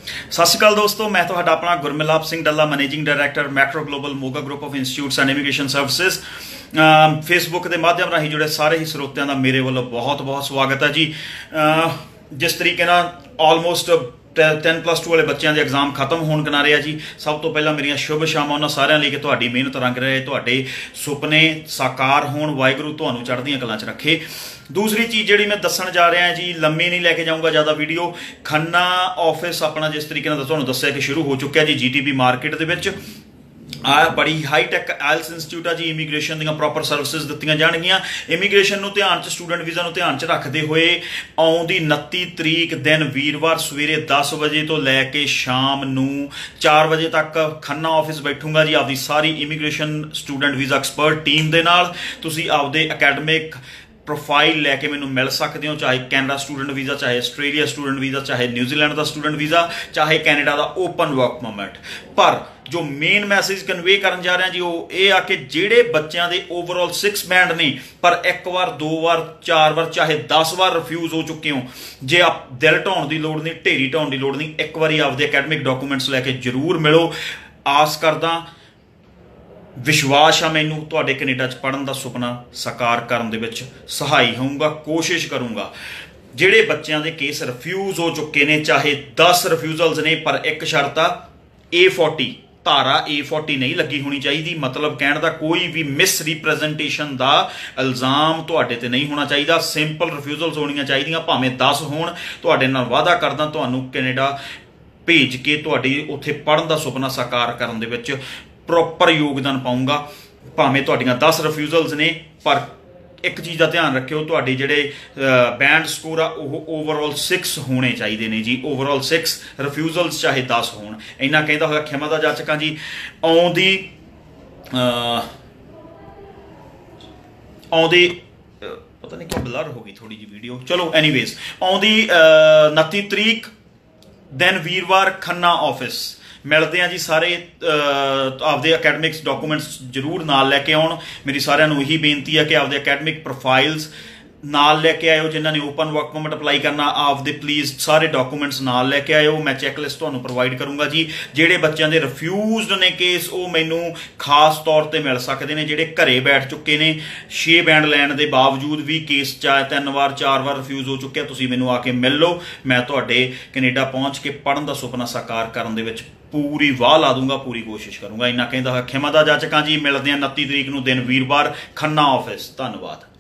सत श्री अकाल दोस्तों, मैं तुहाडा अपना Gurmilap Singh Dalla, managing director metro global Moga group of institutes and immigration services. Facebook के माध्यम राही जुड़े सारे ही स्रोतियां का मेरे वालों बहुत बहुत स्वागत है जी। जिस तरीके ऑलमोस्ट 10+2 वाले बच्चों के एग्जाम खत्म होने किनारे है जी। सब तो पहला मेरिया शुभ शामां उन्होंने सारिਆਂ ਲਈ कि ਤੁਹਾਡੀ ਮਿਹਨਤ रंग रहे, ਤੁਹਾਡੇ सुपने साकार होण, वाहिगुरू ਤੁਹਾਨੂੰ ਚੜ੍ਹਦੀਆਂ ਕਲਾਂ 'ਚ ਰੱਖੇ। दूसरी चीज़ जी मैं दसन जा रहा जी, लम्मी नहीं लैके जाऊँगा ज़्यादा वीडियो। खन्ना ऑफिस अपना जिस तरीके तुहानूं दस्सिया कि शुरू हो चुका जी GTB मार्केट दे विच। बड़ी हाईटैक आयल्स इंस्टीट्यूट है जी। इमीग्रेशन दी प्रॉपर सर्विसिज दित्तियां जाणगियां। इमीग्रेशन नूं ध्यान च, स्टूडेंट वीज़ा नूं ध्यान च रखते हुए आउंदी 29 तरीक दिन वीरवार सवेरे 10 बजे तो लैके शाम नूं 4 बजे तक खन्ना ऑफिस बैठूंगा जी आपकी सारी immigration student visa expert team दे नाल। तुसीं आपदे अकैडमिक प्रोफाइल लैके मैनूं मिल सकते हो, चाहे कैनेडा स्टूडेंट वीज़ा, चाहे आस्ट्रेलिया स्टूडेंट वीज़ा, चाहे न्यूजीलैंड का स्टूडेंट वीज़ा, चाहे कैनेडा का ओपन वर्क परमिट। पर जो मेन मैसेज कन्वे करन जा रहे हैं जी वो ये आ कि जिहड़े बच्चों के ओवरऑल 6 बैंड ने पर 1 बार 2 बार 4 बार चाहे 10 बार रिफ्यूज़ हो चुके हो, जे आप दिल ढाउण की लोड़ नहीं, ढेरी ढाउण की लोड़ नहीं, एक बार आपदे अकैडमिक डॉकूमेंट्स लैके जरूर मिलो। आस करदा, विश्वास आ मैनू तुहाडे कनेडा च पढ़न का सुपना साकार करन दे विच सहाई होऊंगा, कोशिश करूँगा। जिहड़े बच्चों के केस रिफ्यूज़ हो चुके ने, चाहे 10 रिफ्यूजल्स ने, पर एक शर्त आ A40 धारा A40 नहीं लगी होनी चाहिए। मतलब कहने का कोई भी मिस रिप्रजेंटेशन का इल्जाम तुहाडे ते नहीं होना चाहिए। सिंपल रिफ्यूजल्स होनी चाहिए, भावें 10 होण। तुहाडे नाल वादा करदा तुहानूं कनेडा भेज के तुहाडी उत्थे पढ़न का सुपना साकार करन दे विच प्रॉपर योगदान पाऊंगा। भावें तुहाडीआं 10 रिफ्यूजल्स ने, पर एक चीज़ का ध्यान रखियो, तुहाडे जिहड़े बैंड स्कोर आ ओवरऑल 6 होने चाहिए ने जी। ओवरऑल 6 रिफ्यूजल्स चाहे 10 होण। इन्ना कहता होया खिमा दा जाचकां जी। आउंदी पता नहीं क्यों ब्लर हो गई थोड़ी जी वीडियो, चलो एनीवेज। आउंदी 29 तरीक दिन वीरवार खन्ना ऑफिस मिलते हैं जी। सारे आपदे अकैडमिक्स डॉकूमेंट्स जरूर नाल लैके आउण। मेरी सारिਆਂ ਨੂੰ यही बेनती है कि आपदे अकैडमिक प्रोफाइल्स नाल लैके आयो। जिन्होंने ओपन वर्क परमिट अप्लाई करना, आपदे प्लीज़ सारे डॉकूमेंट्स नाल लैके आयो। मैं चैकलिस्ट तुहानूं प्रोवाइड करूँगा जी। जिहड़े बच्चों के रिफ्यूज़ड ने केस वो मैनू खास तौर पर मिल सकते हैं। जिहड़े घरे बैठ चुके ने 6 बैंड लैण के बावजूद भी केस चाहे 3 बार 4 बार रिफ्यूज़ हो चुके, तुसीं मैनू आके मिल लो। मैं तुहाडे कनेडा पहुँच के पढ़न का सुपना साकार करन दे विच पूरी वाह ला दूंगा, पूरी कोशिश करूँगा। इन्ना कहता खिमा दा जाचकां जी। मिलते हैं 29 तरीक नूं दिन वीरवार खन्ना ऑफिस। धन्यवाद।